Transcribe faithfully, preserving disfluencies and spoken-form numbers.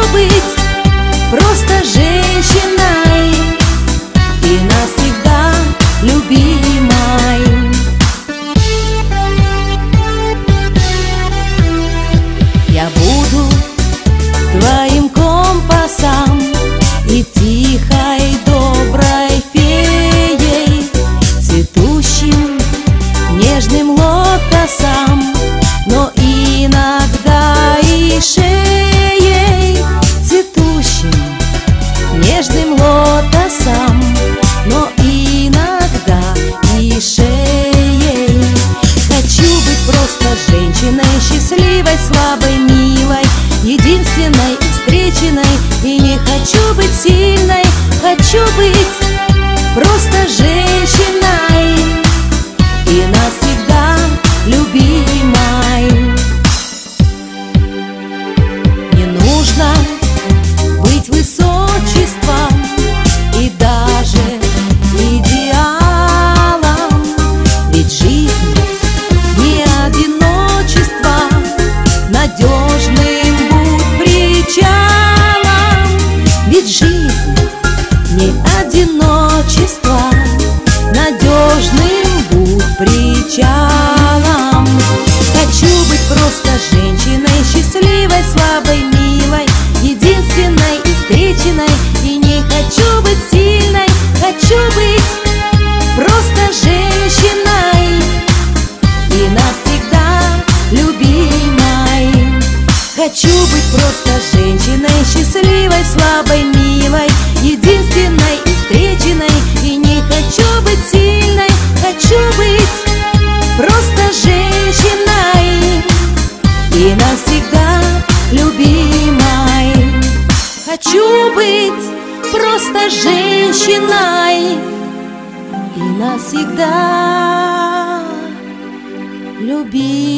быть просто женщиной и навсегда любимой. Я буду твоим компасом и тихой доброй феей, цветущим нежным лотосом, но иногда и шеей, цветущим нежным лотосом, но иногда и шеей. Хочу быть просто женщиной, счастливой, слабой, милой, единственной и встреченной. И не хочу быть сильной, хочу быть просто женщиной и навсегда любимой. Не нужно быть высочеством и даже идеалом, ведь жизнь не одиночество, надежным будь причалом. Ведь жизнь не одиночество, надежным будь причалом. Хочу быть просто женщиной, счастливой, слабой, милой, единственной и встреченной. И не хочу быть сильной, хочу быть просто женщиной и навсегда любимой. Хочу быть просто женщиной, счастливой, слабой, милой, единственной и встреченной. И не хочу быть сильной, хочу быть просто женщиной и навсегда любимой. Хочу быть просто женщиной и навсегда любимой.